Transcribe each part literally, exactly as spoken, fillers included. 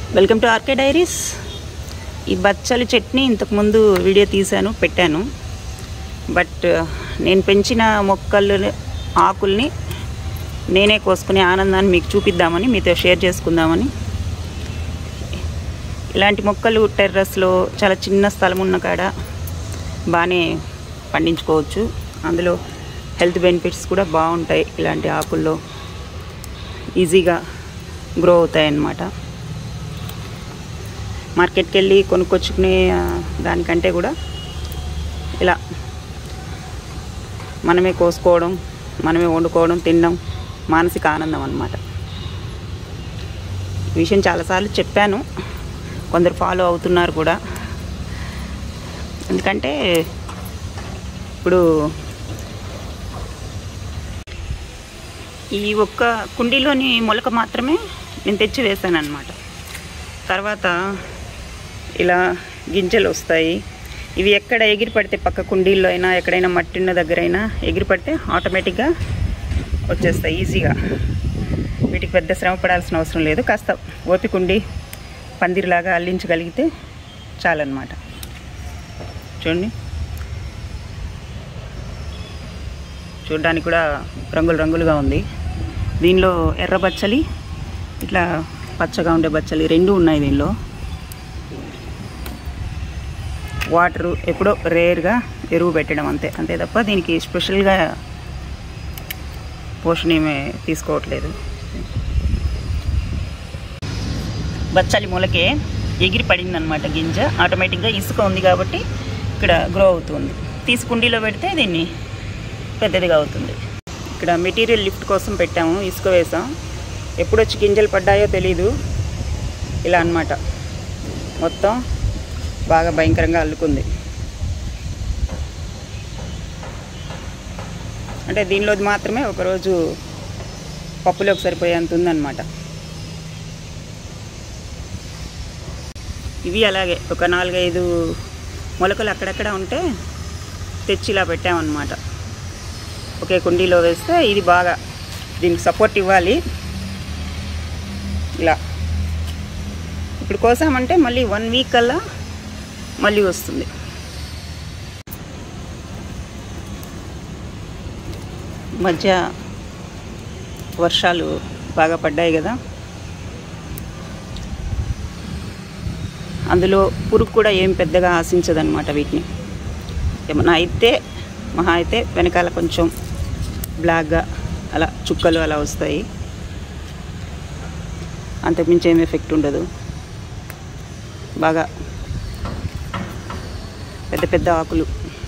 Welcome to RK diaries. ఈ బచ్చలి చట్నీ ఇంతకు ముందు వీడియో తీశాను, పెట్టాను. బట్ నేను పెంచిన మొక్కలు ఆకుల్ని నేనే కోసుకునే ఆనందాన్ని మీకు చూపిద్దామని, మీతో షేర్ చేసుకుందామని. ఇలాంటి మొక్కలు టెర్రస్లో చాలా చిన్న స్థలం ఉన్న కాడ బాగానే పండించుకోవచ్చు. అందులో హెల్త్ బెనిఫిట్స్ కూడా బాగుంటాయి. ఇలాంటి ఆకుల్లో ఈజీగా గ్రో అవుతాయి అన్నమాట. మార్కెట్కి వెళ్ళి కొనుక్కొచ్చుకునే దానికంటే కూడా ఇలా మనమే కోసుకోవడం, మనమే వండుకోవడం, తినడం మానసిక ఆనందం అన్నమాట. ఈ విషయం చాలాసార్లు చెప్పాను, కొందరు ఫాలో అవుతున్నారు కూడా. ఎందుకంటే ఇప్పుడు ఈ ఒక్క కుండీలోని మొలక మాత్రమే నేను తెచ్చి వేసాను అన్నమాట. తర్వాత ఇలా గింజలు వస్తాయి. ఇవి ఎక్కడ ఎగిరి పడితే, పక్క కుండీల్లో అయినా ఎక్కడైనా మట్టి ఉన్న దగ్గర అయినా ఎగిరి పడితే ఆటోమేటిక్గా వచ్చేస్తాయి ఈజీగా. వీటికి పెద్ద శ్రమ పడాల్సిన అవసరం లేదు. కాస్త ఓపికండి, పందిరిలాగా అల్లించగలిగితే చాలన్నమాట. చూడండి, చూడడానికి కూడా రంగులు రంగులుగా ఉంది. దీనిలో ఎర్ర బచ్చలి, ఇట్లా పచ్చగా ఉండే బచ్చలి రెండు ఉన్నాయి. దీనిలో వాటరు ఎప్పుడో రేర్గా ఎరువు పెట్టడం అంతే అంతే తప్ప దీనికి స్పెషల్గా పోషణ ఏమీ తీసుకోవట్లేదు. బచ్చలి మొలకే ఎగిరి పడిందనమాట గింజ. ఆటోమేటిక్గా ఇసుక ఉంది కాబట్టి ఇక్కడ గ్రో అవుతుంది. తీసి కుండీలో పెడితే దీన్ని పెద్దదిగా అవుతుంది. ఇక్కడ మెటీరియల్ లిఫ్ట్ కోసం పెట్టాము, ఇసుక వేసాం. ఎప్పుడు వచ్చి గింజలు పడ్డాయో తెలీదు. ఇలా అన్నమాట, మొత్తం బాగా భయంకరంగా అల్లుకుంది. అంటే దీనిలోది మాత్రమే ఒకరోజు పప్పులోకి సరిపోయేంత ఉందన్నమాట. ఇవి అలాగే ఒక నాలుగైదు మొలకలు అక్కడక్కడ ఉంటే తెచ్చి ఇలా పెట్టామన్నమాట. ఒకే కుండీలో వేస్తే ఇది బాగా దీనికి సపోర్ట్ ఇవ్వాలి. ఇలా ఇప్పుడు కోసామంటే మళ్ళీ వన్ వీక్ కల్లా మళ్ళీ వస్తుంది. మధ్య వర్షాలు బాగా పడ్డాయి కదా, అందులో పురుగు కూడా ఏం పెద్దగా ఆశించదన్నమాట. వీటిని ఏమన్నా అయితే మహా అయితే వెనకాల కొంచెం బ్లాక్గా అలా చుక్కలు అలా వస్తాయి, అంతకుమించి ఏం ఎఫెక్ట్ ఉండదు. బాగా పెద్ద పెద్ద ఆకులు.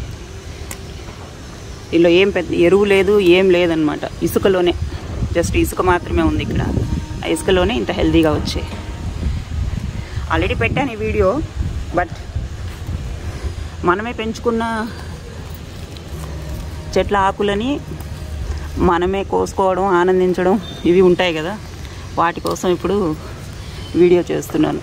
దీనిలో ఏం పెద్ద ఎరువు లేదు, ఏం లేదనమాట. ఇసుకలోనే, జస్ట్ ఇసుక మాత్రమే ఉంది ఇక్కడ. ఆ ఇసుకలోనే ఇంత హెల్తీగా వచ్చాయి. ఆల్రెడీ పెట్టాను ఈ వీడియో. బట్ మనమే పెంచుకున్న చెట్ల ఆకులని మనమే కోసుకోవడం, ఆనందించడం ఇవి ఉంటాయి కదా, వాటి కోసం ఇప్పుడు వీడియో చేస్తున్నాను.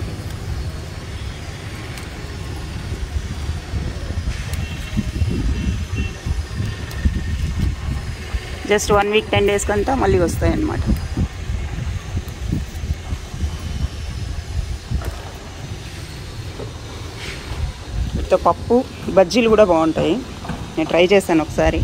Just one week ten days కంతా మళ్ళీ వస్తాయి అన్నమాట. వీటితో పప్పు, బజ్జీలు కూడా బాగుంటాయి. నేను ట్రై చేశాను ఒకసారి.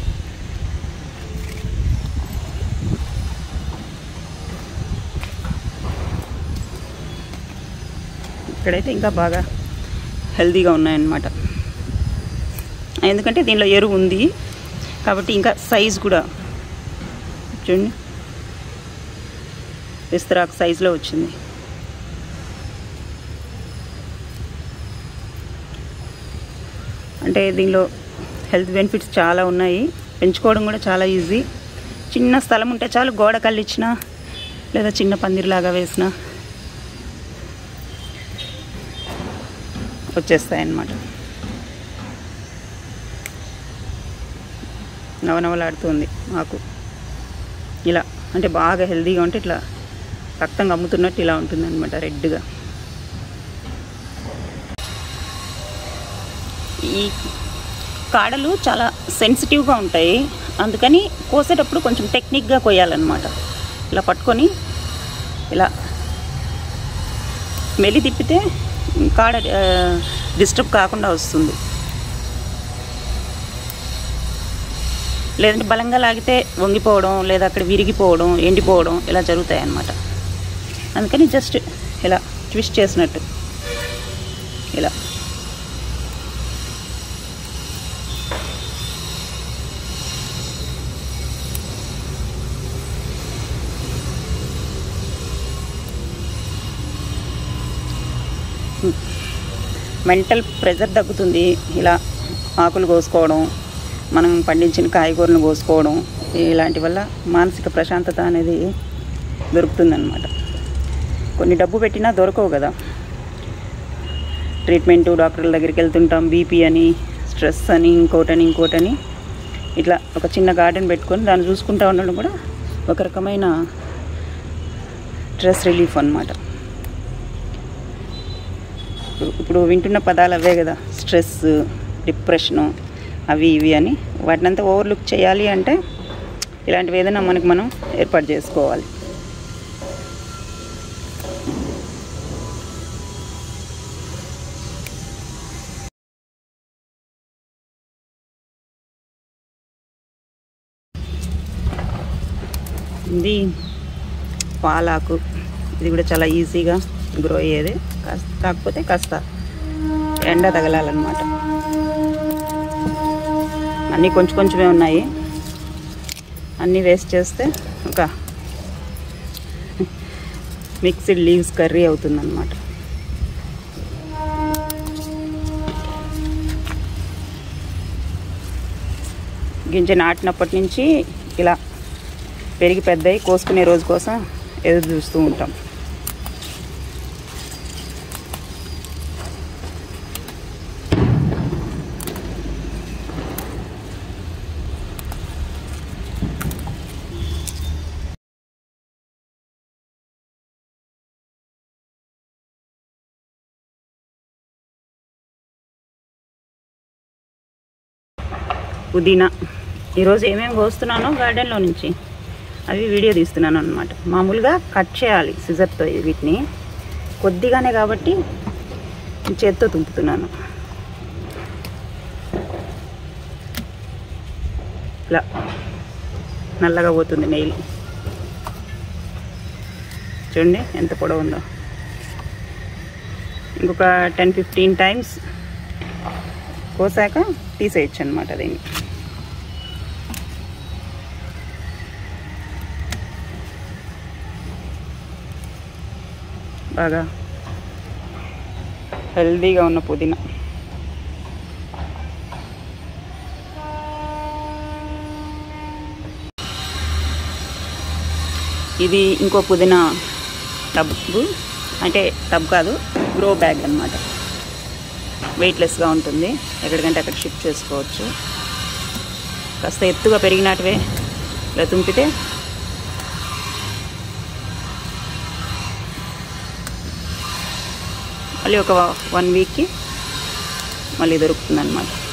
ఇక్కడైతే ఇంకా బాగా హెల్తీగా ఉన్నాయన్నమాట. ఎందుకంటే దీనిలో ఎరువు ఉంది కాబట్టి ఇంకా సైజ్ కూడా చూడండి, విస్తరాకు సైజులో వచ్చింది. అంటే దీనిలో హెల్త్ బెనిఫిట్స్ చాలా ఉన్నాయి. పెంచుకోవడం కూడా చాలా ఈజీ. చిన్న స్థలం ఉంటే చాలు, గోడ కల్లిచ్చినా లేదా చిన్న పందిరిలాగా వేసినా వచ్చేస్తాయన్నమాట. నవనవలాడుతుంది ఆకు. ఇలా అంటే బాగా హెల్తీగా ఉంటే ఇట్లా రక్తం కమ్ముతున్నట్టు ఇలా ఉంటుంది అనమాట, రెడ్గా. ఈ కాడలు చాలా సెన్సిటివ్గా ఉంటాయి, అందుకని కోసేటప్పుడు కొంచెం టెక్నిక్గా కోయాలన్నమాట. ఇలా పట్టుకొని ఇలా మెల్లి తిప్పితే కాడ డిస్టర్బ్ కాకుండా వస్తుంది. లేదంటే బలంగా లాగితే వంగిపోవడం లేదా అక్కడ విరిగిపోవడం ఎండిపోవడం ఇలా జరుగుతాయి అన్నమాట. అందుకని జస్ట్ ఇలా ట్విస్ట్ చేసినట్టు ఇలా మెంటల్ ప్రెజర్ తగ్గుతుంది. ఇలా ఆకులు కోసుకోవడం, మనం పండించిన కాయగూరలను కోసుకోవడం ఇలాంటి వల్ల మానసిక ప్రశాంతత అనేది దొరుకుతుందన్నమాట. కొన్ని డబ్బు పెట్టినా దొరకవు కదా. ట్రీట్మెంటు డాక్టర్ల దగ్గరికి వెళ్తుంటాం, బీపీ అని, స్ట్రెస్ అని, ఇంకోటని ఇంకోటని. ఇట్లా ఒక చిన్న గార్డెన్ పెట్టుకొని దాన్ని చూసుకుంటూ ఉండడం కూడా ఒక రకమైన స్ట్రెస్ రిలీఫ్ అన్నమాట. ఇప్పుడు వింటున్న పదాలు అవే కదా, స్ట్రెస్, డిప్రెషను, అవి ఇవి అని. వాటినంతా ఓవర్లుక్ చేయాలి అంటే ఇలాంటివి ఏదైనా మనకు మనం ఏర్పాటు చేసుకోవాలి. ఇది పాలాకు, ఇది కూడా చాలా ఈజీగా గ్రో అయ్యేది. కాస్త కాకపోతే కాస్త ఎండ తగలాలన్నమాట. అన్నీ కొంచెం కొంచెమే ఉన్నాయి. అన్నీ వేస్ట్ చేస్తే ఒక మిక్స్డ్ లీవ్స్ కర్రీ అవుతుందన్నమాట. గింజ నాటినప్పటి నుంచి ఇలా పెరిగి పెద్దయి కోసుకునే రోజు కోసం ఎదురు చూస్తూ ఉంటాం. పుదీనా ఈరోజు ఏమేమి కోస్తున్నానో గార్డెన్లో నుంచి అవి వీడియో తీస్తున్నాను అన్నమాట. మామూలుగా కట్ చేయాలి సిజర్తో వీటిని, కొద్దిగానే కాబట్టి చేత్తో తుంపుతున్నాను. ఇలా నల్లగా పోతుంది నెయిల్. చూడండి ఎంత పొడవు ఉందో. ఇంకొక టెన్ ఫిఫ్టీన్ టైమ్స్ కోసాక తీసేయచ్చు అనమాట దీన్ని. బాగా హెల్దీగా ఉన్న పుదీనా. ఇది ఇంకో పుదీనా టబ్బు, అంటే టబ్ కాదు, గ్రో బ్యాగ్ అన్నమాట. వెయిట్లెస్గా ఉంటుంది, ఎక్కడికంటే అక్కడ షిఫ్ట్ చేసుకోవచ్చు. కాస్త ఎత్తుగా పెరిగినట్టువే ఇలా తుంపితే మళ్ళీ ఒక వన్ వీక్కి మళ్ళీ దొరుకుతుంది అన్నమాట.